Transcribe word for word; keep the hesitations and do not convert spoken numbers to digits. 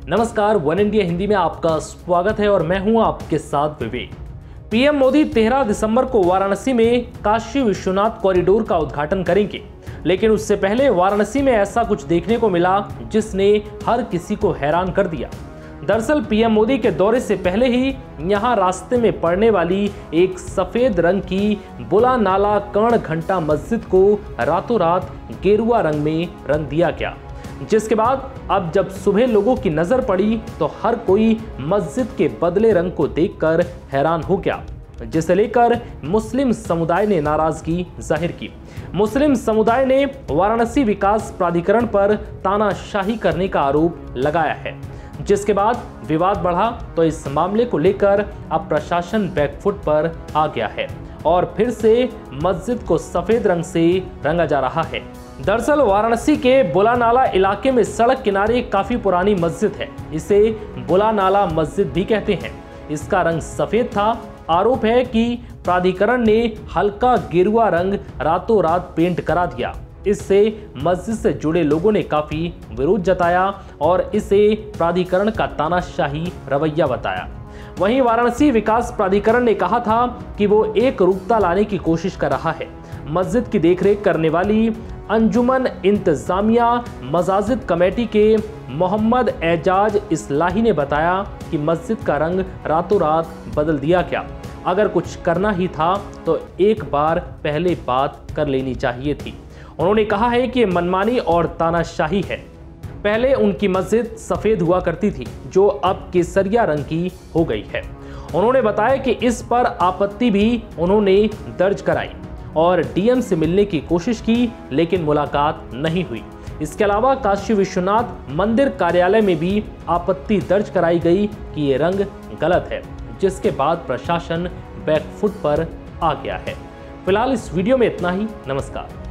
नमस्कार, one India Hindi में आपका स्वागत है और मैं हूं आपके साथ विवेक। पीएम मोदी तेरह दिसंबर को वाराणसी में काशी विश्वनाथ कॉरिडोर का उद्घाटन करेंगे, लेकिन उससे पहले वाराणसी में ऐसा कुछ देखने को मिला जिसने हर किसी को हैरान कर दिया। दरअसल पीएम मोदी के दौरे से पहले ही यहां रास्ते में पड़ने वाली एक सफेद रंग की बुला नाला कर्ण घंटा मस्जिद को रातों रात गेरुआ रंग में रंग दिया गया, जिसके बाद अब जब सुबह लोगों की नजर पड़ी तो हर कोई मस्जिद के बदले रंग को देखकर हैरान हो गया, जिसे लेकर मुस्लिम समुदाय ने नाराजगी जाहिर की। मुस्लिम समुदाय ने वाराणसी विकास प्राधिकरण पर तानाशाही करने का आरोप लगाया है, जिसके बाद विवाद बढ़ा तो इस मामले को लेकर अब प्रशासन बैकफुट पर आ गया है और फिर से मस्जिद को सफेद रंग से रंगा जा रहा है। दरअसल वाराणसी के बुलानाला इलाके में सड़क किनारे काफी पुरानी मस्जिद है। इसे बुलानाला मस्जिद भी कहते हैं। इसका रंग सफेद था। आरोप है कि प्राधिकरण ने हल्का गेरुआ रंग रातों रात पेंट करा दिया। इससे मस्जिद से जुड़े लोगों ने काफी विरोध जताया और इसे प्राधिकरण का तानाशाही रवैया बताया। वहीं वाराणसी विकास प्राधिकरण ने कहा था कि वो एक रूपता लाने की कोशिश कर रहा है। मस्जिद की देखरेख करने वाली अंजुमन इंतजामिया मसाजिद कमेटी के मोहम्मद एजाज इस्लाही ने बताया कि मस्जिद का रंग रातों रात बदल दिया गया। अगर कुछ करना ही था तो एक बार पहले बात कर लेनी चाहिए थी। उन्होंने कहा है कि मनमानी और तानाशाही है। पहले उनकी मस्जिद सफ़ेद हुआ करती थी, जो अब केसरिया रंग की हो गई है। उन्होंने बताया कि इस पर आपत्ति भी उन्होंने दर्ज कराई और डीएम से मिलने की कोशिश की, लेकिन मुलाकात नहीं हुई। इसके अलावा काशी विश्वनाथ मंदिर कार्यालय में भी आपत्ति दर्ज कराई गई कि ये रंग गलत है, जिसके बाद प्रशासन बैकफुट पर आ गया है। फिलहाल इस वीडियो में इतना ही। नमस्कार।